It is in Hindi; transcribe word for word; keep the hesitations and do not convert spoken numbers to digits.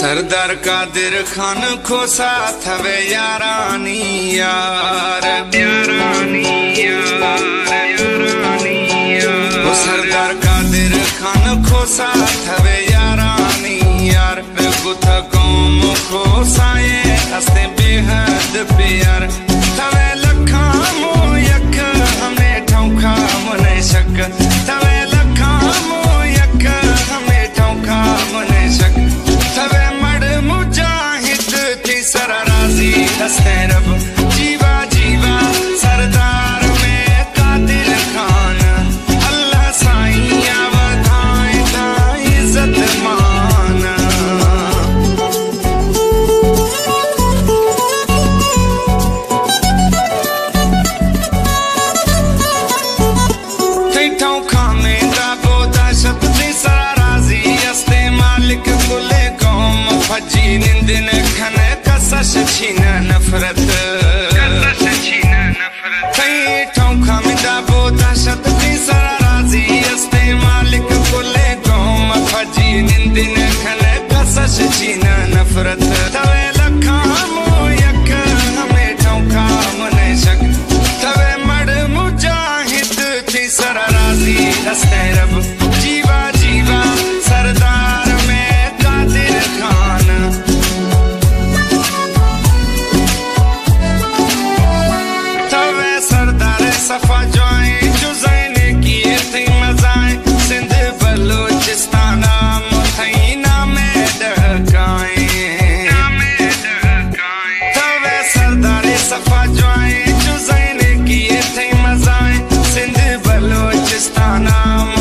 सरदार कादिर खान खोसा थवे यारानी यार यारानी यार यारानी यार वो सरदार कादिर खान खोसा थवे यारानी यार गुथ कौम खोसाए हंसते बेहद प्यार थवे लखा मो यक हमें ठौका मने शक थवे लखा मो यक हमें ठौका मने शक थवे मड़ मुजाहिद थी सर राजी हंसते रब जीवा जीवा सरदार में कादिर खान अल्लाह साईं वधाए ता इज्जत मान थी ठौका में दाबो दहशत थी सर राजी हंसते मालिक कुले कौम फजी निंदिन खन कसश छीन नफरत कसश छीन नफरत थी ठौका में दाबो दहशत थी सर राजी हंसते मालिक कुले कौम फजी निंदिन खन कसश छीन नफरत तवे लखा मो यक हमें ठौका मने शक तवे मड़ मुजाहिद थी सर राजी हंसते रब जीवा जीवा सरदार में कादिर खान तवे सरदार सफा जोए जुज़ैने किए थी मजाए सिंध बलूचिस्तान मुथई नामे डहकाए नामे डहकाए तवे सरदार सफा जोए जुज़ैने किए थी मजाए सिंध बलूचिस्तान